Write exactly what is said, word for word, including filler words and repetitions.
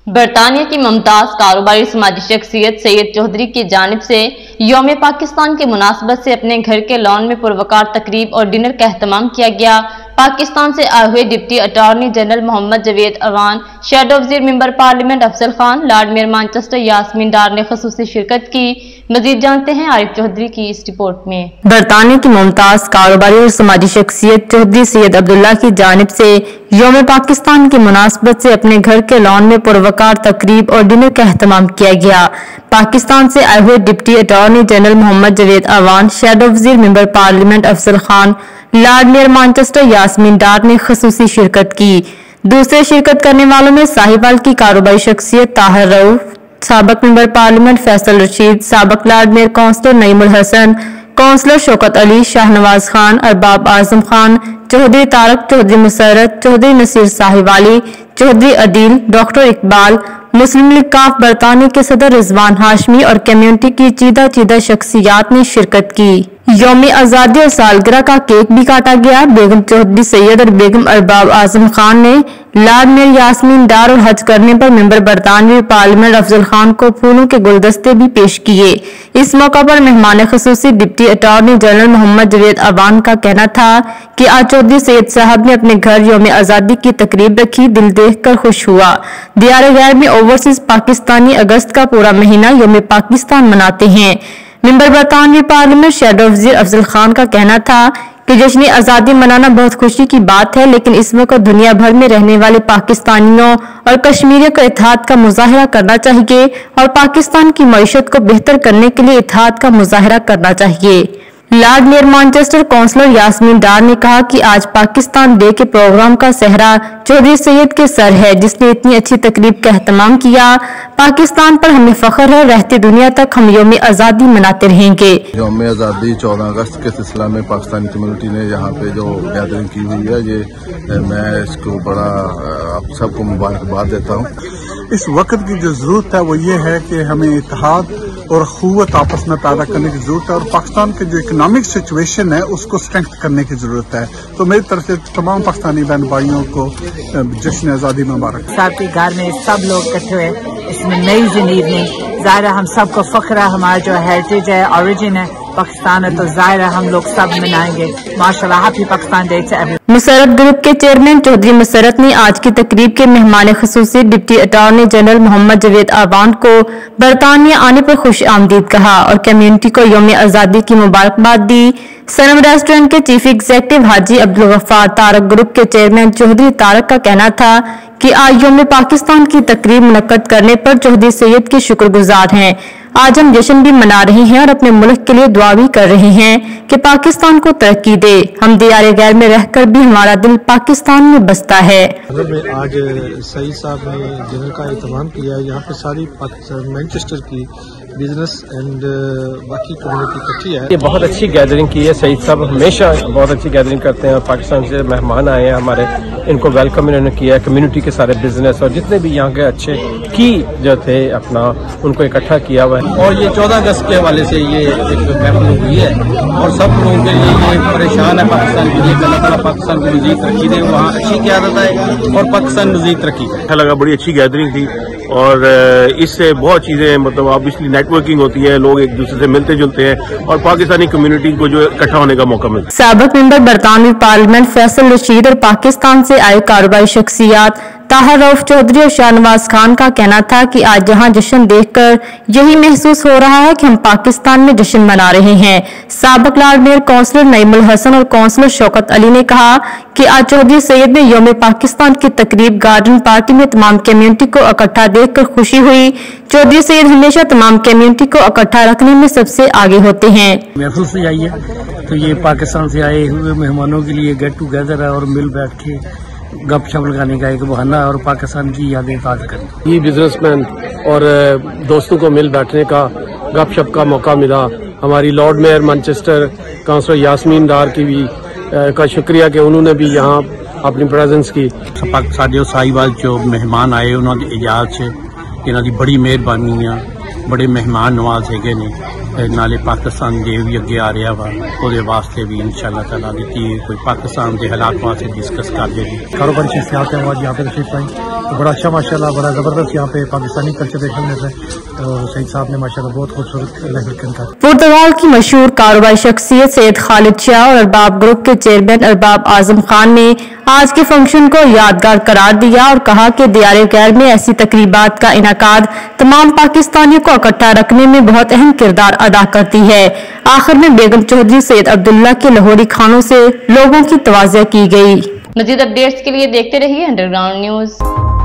برطانیہ کی ممتاز کاروباری سماجی شخصیت سید چودھری کی جانب سے یوم پاکستان کی مناسبت سے اپنے گھر کے لان میں پروقار تقریب اور ڈنر کا اہتمام کیا گیا۔ پاکستان سے آئے ہوئے deputy attorney general Muhammad Javed Iwan, shadow وزیر member parliament Afzal Khan, lord mayor Manchester Yasmin Dar نے خصوصی شرکت کی۔ مزید جانتے ہیں عارف چودھری کی اس رپورٹ میں۔ برطانیہ کی ممتاز کاروباری اور سماجی شخصیت چودھری سید عبداللہ کی جانب سے یوم پاکستان کی مناسبت سے اپنے گھر کے لان میں پروقار تقریب اور ڈنر کا اہتمام کیا گیا۔ پاکستان سے آئے ہوئے deputy attorney general Muhammad Javed Iwan, shadow وزیر member parliament Afzal Khan, lord mayor Manchester Yasmin Dar نے خصوصی شرکت کی۔ دوسرے شرکت کرنے والوں میں ساہیوال کی کاروباری شخصیت طاہر رؤف، سابق ممبر پارلیمنٹ فیصل رشید، سابق lord mayor councillor Naeem ul Hassan, councillor Shaukat Ali, Shah Nawaz Khan, Arbab Azam Khan, Chaudhry Tariq, Chaudhry Musarrat, Chaudhry Naseer Sahiwali, Chaudhry Adeel, doctor Iqbal, Muslim League کاف برطانیہ کے صدر رضوان ہاشمی اور کمیونٹی کی چیدہ چیدہ شخصیات نے شرکت کی۔ یوم آزادی اور سالگرہ کا کیک بھی کاٹا گیا۔ بیگم چودھری سید اور بیگم ارباب اعظم خان نے لارڈ میئر یاسمین ڈار اور حج کرنے پر ممبر برطانوی پارلیمنٹ افضل خان کو پھولوں کے گلدستے بھی پیش کیے۔ اس موقع پر مہمان خصوصی deputy attorney general Muhammad Javed Iwan کا کہنا تھا کہ آج چودھری سید صاحب نے اپنے گھر یوم آزادی کی تقریب رکھی، دل دیکھ کر خوش ہوا۔ دیار غیر میں اوورسیز پاکستانی اگست کا پورا مہینہ یوم پاکستان مناتے ہیں۔ ممبر برطانوی پارلیمنٹ شیڈو وزیر افضل خان کا کہنا تھا کہ جشن آزادی منانا بہت خوشی کی بات ہے، لیکن اس موقع دنیا بھر میں رہنے والے پاکستانیوں اور کشمیریوں کو اتحاد کا مظاہرہ کرنا چاہیے اور پاکستان کی معیشت کو بہتر کرنے کے لیے اتحاد کا مظاہرہ کرنا چاہیے۔ Lord mayor Manchester councillor Yasmin Dar نے کہا کہ آج پاکستان ڈے کے پروگرام کا سہرا چودھری سید کے سر ہے، جس نے اتنی اچھی تقریب کا اہتمام کیا۔ پاکستان پر ہمیں فخر ہے، رہتی دنیا تک ہم یوم آزادی مناتے رہیں گے۔ یوم آزادی چودہ اگست کے سلسلہ میں پاکستانی کمیونٹی نے یہاں پہ جو گیدرنگ کی ہوئی ہے، یہ میں اس کو بڑا آپ سب کو مبارکباد دیتا ہوں۔ اس وقت کی جو ضرورت ہے وہ یہ ہے کہ ہمیں اتحاد اور قوت آپس میں پیدا کرنے کی ضرورت ہے، اور پاکستان کے جو اکنامک سچویشن ہے اس کو اسٹرینتھ کرنے کی ضرورت ہے۔ تو میری طرف سے تمام پاکستانی بہن بھائیوں کو جشن آزادی مبارک۔ صاحب کے گھر میں سب لوگ اکٹھے ہوئے، اس میں امیزنگ ایوننگ، ظاہر ہم سب کو فخر ہے، ہمارا جو ہیریٹیج ہے، اوریجن ہے پاکستان ہے، تو ظاہر ہم لوگ سب منائیں گے۔ ماشاءاللہ happy Pakistan day to every. Musarrat group کے چیئرمین چودھری مسرت نے آج کی تقریب کے مہمان خصوصی deputy attorney general Muhammad Javed Iwan کو برطانیہ آنے پر خوش آمدید کہا اور کمیونٹی کو یوم آزادی کی مبارکباد دی۔ سنم ریسٹورنٹ کے chief executive Haji Abdul Ghaffar Tariq group کے چیئرمین چودھری طارق کا کہنا تھا کہ آج یوم پاکستان کی تقریب منعقد کرنے پر چودھری سید کے شکر گزار ہیں۔ آج ہم جشن بھی منا رہے ہیں اور اپنے ملک کے لیے دعا بھی کر رہے ہیں کہ پاکستان کو ترقی دے۔ ہم دیار غیر میں رہ کر بھی ہمارا دل پاکستان میں بستا ہے۔ آج سعید صاحب نے ڈنر کا اہتمام کیا، یہاں پہ ساری مانچسٹر کی بزنس اینڈ باقی کمیونٹی اکٹھی ہے۔ یہ بہت اچھی گیدرنگ کی ہے، سعید صاحب ہمیشہ بہت اچھی گیدرنگ کرتے ہیں، اور پاکستان سے مہمان آئے ہیں ہمارے، ان کو ویلکم انہوں نے کیا ہے۔ کمیونٹی کے سارے بزنس اور جتنے بھی یہاں کے اچھے کی جو تھے اپنا ان کو اکٹھا کیا ہوا ہے، اور یہ چودہ اگست کے حوالے سے یہ ایک محفل ہوئی ہے اور سب لوگوں کے لیے یہ پریشان ہے پاکستان کے لیے کہ اللہ تعالیٰ پاکستان کو مزید ترقی دے، وہاں اچھی قیادت آئے اور پاکستان مزید ترقی کرے۔ اچھا لگا، بڑی اچھی گیدرنگ تھی اور اس سے بہت چیزیں مطلب آبویسلی نیٹ ورکنگ ہوتی ہے، لوگ ایک دوسرے سے ملتے جلتے ہیں اور پاکستانی کمیونٹی کو جو اکٹھا ہونے کا موقع ملتا ہے۔ سابق ممبر برطانوی پارلیمنٹ فیصل رشید اور پاکستان سے آئے کاروباری شخصیات طاہر رؤف چودھری اور شاہ نواز خان کا کہنا تھا کہ آج جہاں جشن دیکھ کر یہی محسوس ہو رہا ہے کہ ہم پاکستان میں جشن منا رہے ہیں۔ سابق lord mayor councillor Naeem ul Hassan اور کونسلر شوکت علی نے کہا کہ آج چودھری سید نے یوم پاکستان کی تقریب گارڈن پارٹی میں تمام کمیونٹی کو اکٹھا دیکھ کر خوشی ہوئی۔ چودھری سید ہمیشہ تمام کمیونٹی کو اکٹھا رکھنے میں سب سے آگے ہوتے ہیں۔ محفل سے آئی ہے تو یہ پاکستان سے آئے ہوئے مہمانوں کے لیے گیٹ ٹوگیدر ہے اور مل بیٹھ کے گپ شپ لگانے کا ایک بہانہ ہے اور پاکستان کی یادیں تازہ کرنے۔ یہ بزنس مین اور دوستوں کو مل بیٹھنے کا گپ شپ کا موقع ملا۔ ہماری lord mayor Manchester councillor Yasmin Dar کی بھی کا شکریہ کہ انہوں نے بھی یہاں اپنی پریزنس کی۔ پاکستانی ساہیوال جو مہمان آئے انہوں نے اجازت سے انہوں کی بڑی مہربانی ہے बड़े मेहमान नवाज है ने नाले पाकिस्तान जे भी अगे आ रहा वा ਉਹਦੇ वास्ते भी इंशाअल्लाह ताला दी कोई पाकिस्तान के हालात वास्ते डिस्कस कर देगी। कारोबारी शख्सियत है आज यहाँ पे तशरीफ लाई तो बड़ा अच्छा माशाल्लाह बड़ा ज़बरदस्त यहाँ पे पाकिस्तानी कल्चर देखने मिल रहा है। तो सईद साहब ने माशाल्लाह बहुत खूबसूरत लहर का। पुर्तगाल की मशहूर कारोबारी शख्सियत सैयद खालिद शाह और अरबाब ग्रुप के चेयरमैन अरबाब आजम खान ने आज के फंक्शन को यादगार करार दिया और कहा कि दियारे गैर में ऐसी तकरीबात का इनाकाद तमाम पाकिस्तानियों को इकट्ठा रखने में बहुत अहम किरदार अदा करती है। आखिर में बेगम चौधरी सैयद अब्दुल्ला के लाहौरी खानों से लोगों की तवाज़िया की गई। मजीद अपडेट्स के लिए देखते रहिए अंडरग्राउंड न्यूज।